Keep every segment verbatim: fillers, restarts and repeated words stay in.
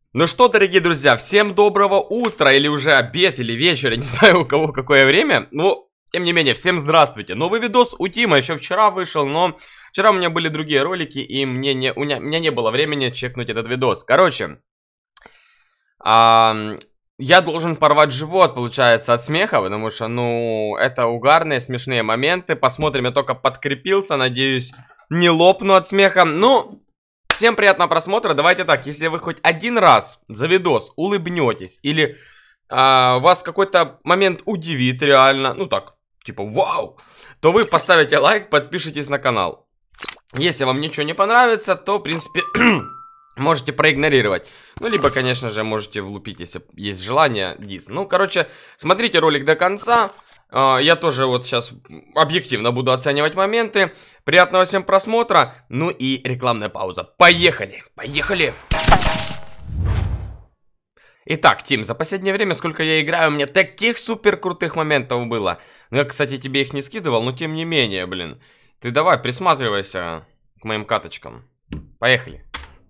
Ну что, дорогие друзья, всем доброго утра, или уже обед, или вечер, я не знаю у кого какое время. Ну, тем не менее, всем здравствуйте. Новый видос у Тима еще вчера вышел, но вчера у меня были другие ролики, и мне не, у меня, у меня не было времени чекнуть этот видос. Короче, а, я должен порвать живот, получается, от смеха, потому что, ну, это угарные, смешные моменты. Посмотрим, я только подкрепился, надеюсь, не лопну от смеха. Ну... Всем приятного просмотра. Давайте так, если вы хоть один раз за видос улыбнетесь или а, вас какой-то момент удивит реально, ну так, типа вау, то вы поставите лайк, подпишитесь на канал. Если вам ничего не понравится, то в принципе можете проигнорировать. Ну либо, конечно же, можете влупить, если есть желание, дис. Ну, короче, смотрите ролик до конца. Я тоже вот сейчас объективно буду оценивать моменты. Приятного всем просмотра. Ну и рекламная пауза. Поехали! Поехали! Итак, Тим, за последнее время, сколько я играю, у меня таких супер крутых моментов было. Ну, я, кстати, тебе их не скидывал, но тем не менее, блин. Ты давай, присматривайся к моим каточкам. Поехали.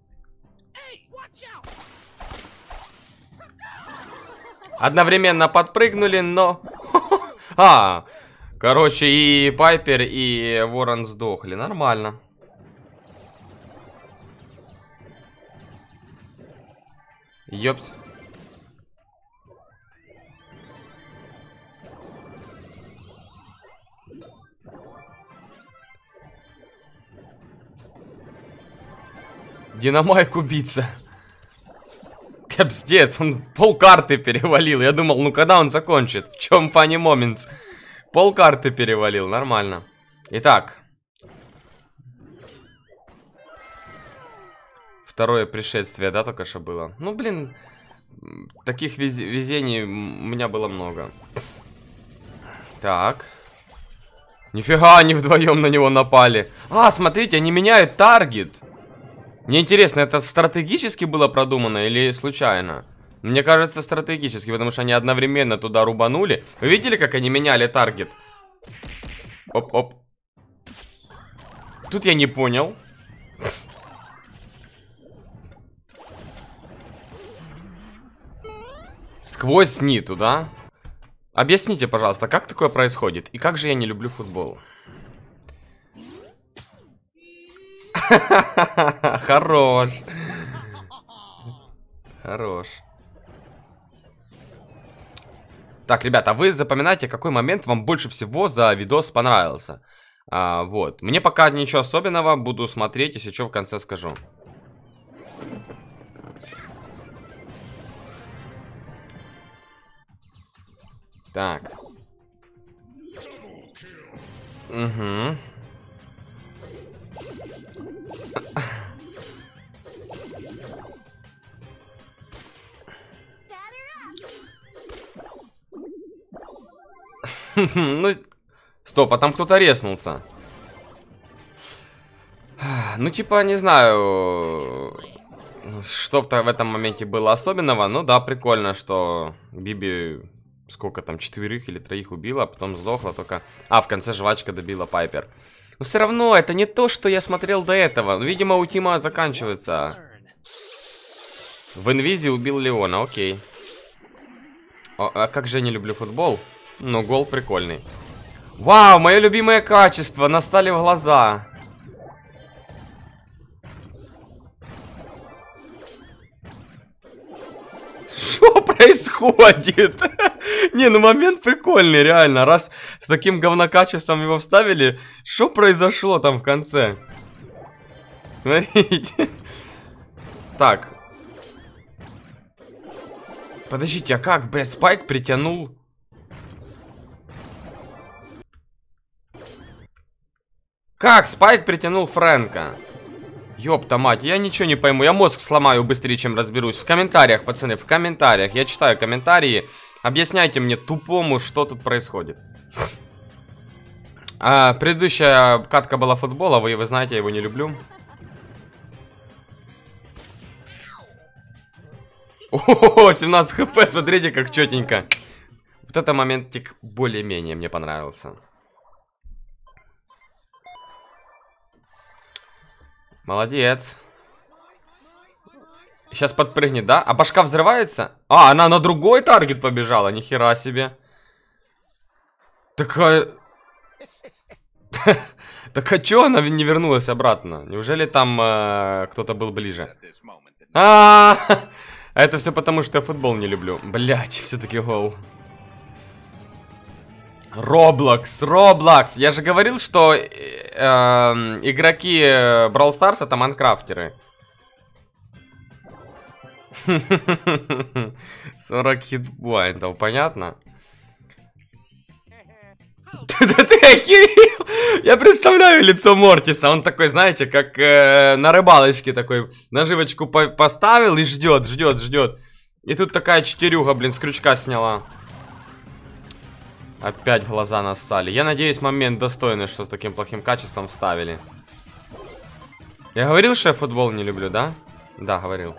Одновременно подпрыгнули, но... А, короче, и Пайпер, и Ворон сдохли. Нормально. Ёпс. Динамайк убийца. Капздец, он пол карты перевалил. Я думал, ну когда он закончит? В чем funny moments? Пол карты перевалил, нормально. Итак. Второе пришествие, да, только что было? Ну, блин, таких вез везений у меня было много. Так. Нифига, они вдвоем на него напали. А, смотрите, они меняют таргет. Мне интересно, это стратегически было продумано или случайно? Мне кажется, стратегически, потому что они одновременно туда рубанули. Вы видели, как они меняли таргет? Оп-оп. Тут я не понял. Сквозь ниту, да? Объясните, пожалуйста, как такое происходит? И как же я не люблю футбол? Хорош. Хорош. Так, ребята, вы запоминайте, какой момент вам больше всего за видос понравился. А, вот. Мне пока ничего особенного. Буду смотреть, если что, в конце скажу. Так. Угу. Ну, стоп, а там кто-то резнулся. Ну, типа, не знаю, что-то в этом моменте было особенного. Ну да, прикольно, что Биби сколько там, четверых или троих убила, а потом сдохла только... А, в конце жвачка добила Пайпер. Но все равно, это не то, что я смотрел до этого. Видимо, у Тима заканчивается. В инвизе убил Леона, окей. О, а как же я не люблю футбол. Ну, гол прикольный. Вау, мое любимое качество. Нассали в глаза. Что происходит? Не, ну момент прикольный, реально. Раз с таким говнокачеством его вставили, что произошло там в конце? Смотрите. Так. Подождите, а как, блядь, Спайк притянул? Как Спайк притянул Фрэнка? Ёпта мать, я ничего не пойму. Я мозг сломаю быстрее, чем разберусь. В комментариях, пацаны, в комментариях. Я читаю комментарии. Объясняйте мне тупому, что тут происходит. А, предыдущая катка была футбола. Вы, вы знаете, я его не люблю. О, семнадцать хп, смотрите, как четенько. Вот этот моментик более-менее мне понравился. Молодец. Сейчас подпрыгнет, да? А башка взрывается? А, она на другой таргет побежала. Нихера себе. Такая... Так а чё она не вернулась обратно? Неужели там э, кто-то был ближе? А, -а, -а, это все потому, что я футбол не люблю. Блять, все-таки гол. Роблокс, Роблокс. Я же говорил, что э, э, игроки Brawl Stars это майнкрафтеры. сорок хитпоинтов, понятно? Да ты охерел! Я представляю лицо Мортиса. Он такой, знаете, как э, на рыбалочке такой. Наживочку по поставил и ждет, ждет, ждет. И тут такая четырюга, блин, с крючка сняла. Опять в глаза нассали. Я надеюсь, момент достойный, что с таким плохим качеством вставили. Я говорил, что я футбол не люблю, да? Да, говорил.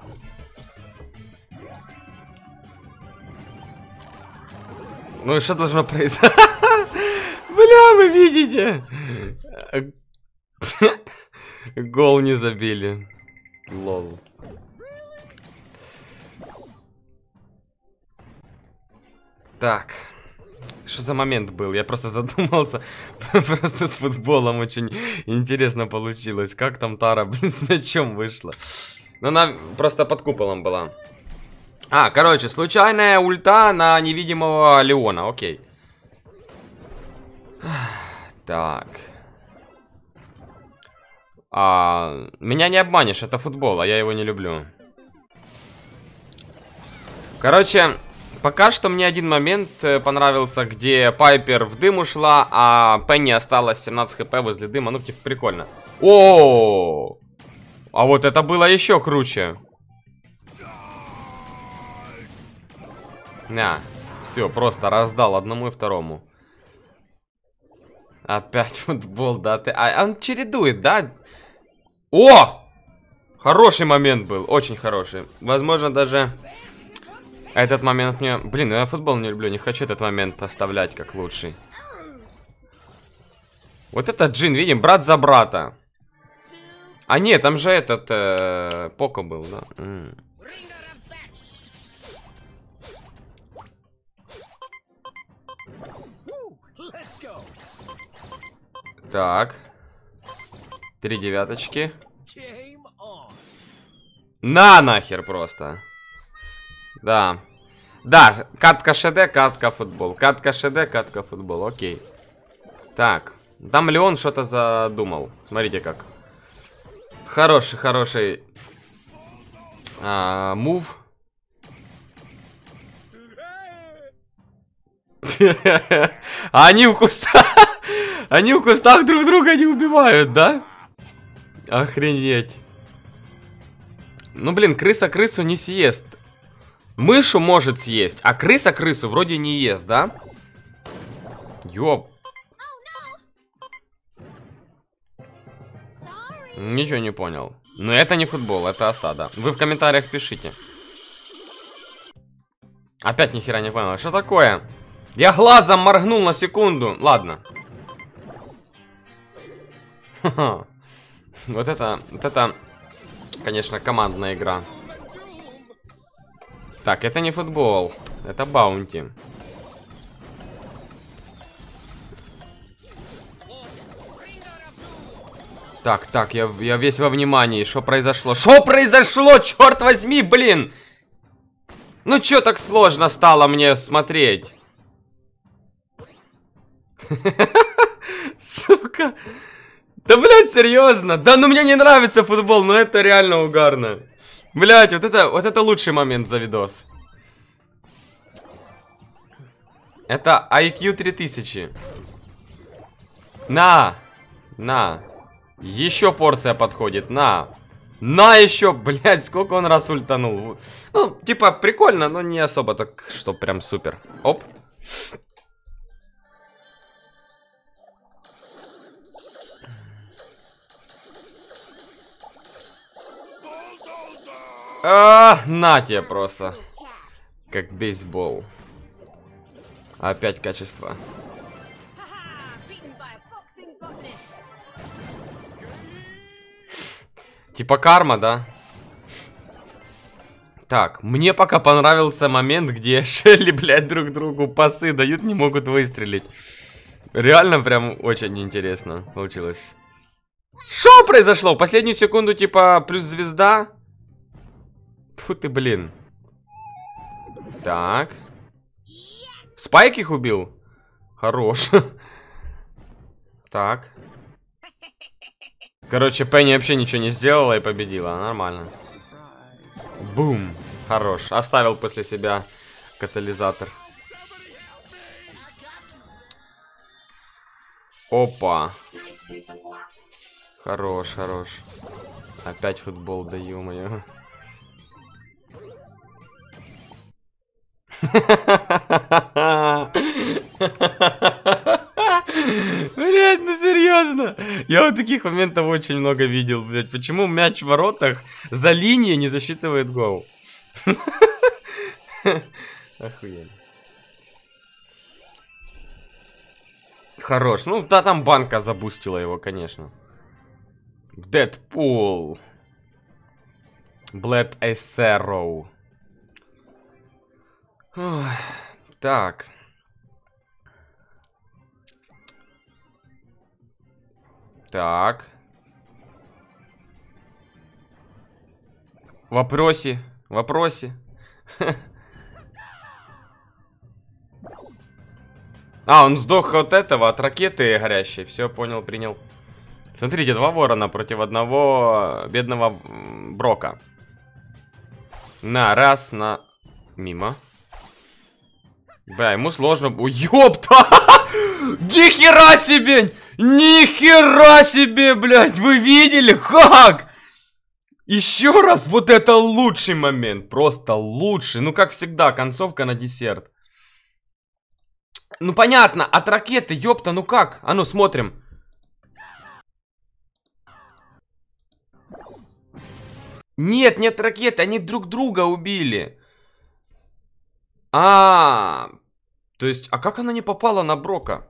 Ну и что должно произойти? Бля, вы видите? Гол не забили. Лол. Так. Что за момент был? Я просто задумался. Просто с футболом очень интересно получилось. Как там Тара, блин, с мячом вышла. Ну, она просто под куполом была. А, короче, случайная ульта на невидимого Леона. Окей. Так. А, меня не обманешь, это футбол, а я его не люблю. Короче, пока что мне один момент понравился, где Пайпер в дым ушла, а Пенни осталась семнадцать хп возле дыма. Ну, типа, прикольно. О, а вот это было еще круче. На, все, просто раздал одному и второму. Опять футбол, да, ты... А он чередует, да? О! Хороший момент был, очень хороший. Возможно, даже этот момент мне... Блин, я футбол не люблю, не хочу этот момент оставлять как лучший. Вот это Джин, видим, брат за брата. А нет, там же этот... Э, Поко был, да? М. Так. Три девяточки. На нахер просто. Да. Да, катка ШД, катка футбол. Катка ШД, катка футбол. Окей. Так. Там Леон что-то задумал. Смотрите как. Хороший, хороший. А, мув. А они в кустах. Они в кустах друг друга не убивают, да? Охренеть. Ну, блин, крыса крысу не съест. Мышу может съесть, а крыса крысу вроде не ест, да? Ёп. Ничего не понял. Но это не футбол, это осада. Вы в комментариях пишите. Опять ни хера не понял. Что такое? Я глазом моргнул на секунду. Ладно. Ха-ха. Вот это, вот это, конечно, командная игра. Так, это не футбол, это баунти. Так, так, я, я весь во внимании. Что произошло? Что произошло? Черт возьми, блин! Ну чё так сложно стало мне смотреть? Сука. Да, блядь, серьезно? Да, ну мне не нравится футбол, но это реально угарно. Блядь, вот это, вот это лучший момент за видос. Это ай кью три тысячи. На! На! Еще порция подходит, на! На еще, блядь, сколько он раз ультанул. Ну, типа, прикольно, но не особо так, что прям супер. Оп. А, на тебе просто. Как бейсбол. Опять качество. Типа карма, да? Так, мне пока понравился момент, где Шелли, блядь, друг другу пасы дают, не могут выстрелить. Реально прям очень интересно получилось. Что произошло? В последнюю секунду, типа, плюс звезда? Фу ты, блин. Так. Спайк их убил? Хорош. Так. Короче, Пенни вообще ничего не сделала и победила. Нормально. Бум. Хорош. Оставил после себя катализатор. Опа. Хорош, хорош. Опять футбол, да ё-моё. Блять, ну серьезно. Я вот таких моментов очень много видел, блять. Почему мяч в воротах за линией не засчитывает гол? Охуенно. Хорош. Ну, да, там банка забустила его, конечно. Дэдпул. Блэд Эссероу. Так. Так. Вопросе. Вопросе. А, он сдох от этого, от ракеты горящей. Все, понял, принял. Смотрите, два ворона против одного бедного Брока. На, раз, на... Мимо. Бля, ему сложно... Ой, ёпта! Нихера себе! Нихера себе, блядь! Вы видели, как? Еще раз, вот это лучший момент. Просто лучший. Ну, как всегда, концовка на десерт. Ну, понятно, от ракеты, ёпта, ну как? А ну, смотрим. Нет, нет ракеты, они друг друга убили. А, -а, -а. То есть, а как она не попала на Брока?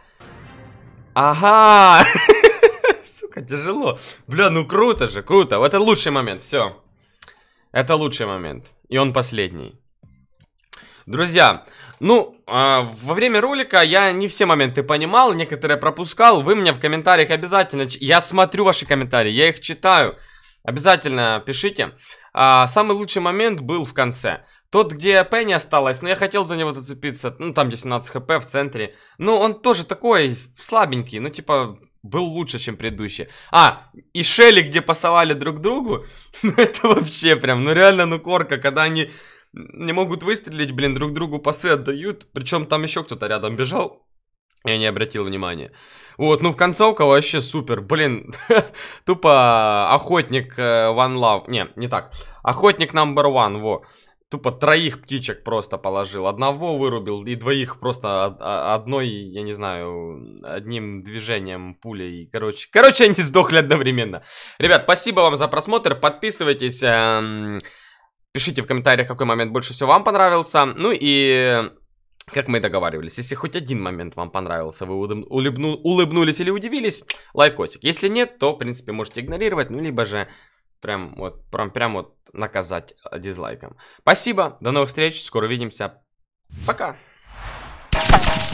Ага. Сука, тяжело. Бля, ну круто же, круто. Это лучший момент, все. Это лучший момент. И он последний. Друзья, ну, э, во время ролика я не все моменты понимал, некоторые пропускал. Вы мне в комментариях обязательно... Я смотрю ваши комментарии, я их читаю. Обязательно пишите. А, самый лучший момент был в конце. Тот, где Пенни осталась, но я хотел за него зацепиться. Ну, там, где семнадцать хп в центре. Ну, он тоже такой слабенький. Ну, типа, был лучше, чем предыдущий. А, и Шелли, где пасовали друг другу. Ну, это вообще прям, ну, реально, ну, корка. Когда они не могут выстрелить, блин, друг другу пасы отдают. Причем там еще кто-то рядом бежал. Я не обратил внимания. Вот, ну, в концовка вообще супер. Блин, тупо охотник One Love. Не, не так. Охотник Number One, во. Тупо троих птичек просто положил. Одного вырубил и двоих просто одной, я не знаю, одним движением пулей. Короче, короче, они сдохли одновременно. Ребят, спасибо вам за просмотр. Подписывайтесь. Эм, пишите в комментариях, какой момент больше всего вам понравился. Ну и, как мы и договаривались, если хоть один момент вам понравился, вы улыбну, улыбнулись или удивились, лайкосик. Если нет, то, в принципе, можете игнорировать, ну, либо же... Прям вот, прям, прям вот наказать дизлайком. Спасибо, до новых встреч, скоро увидимся. Пока.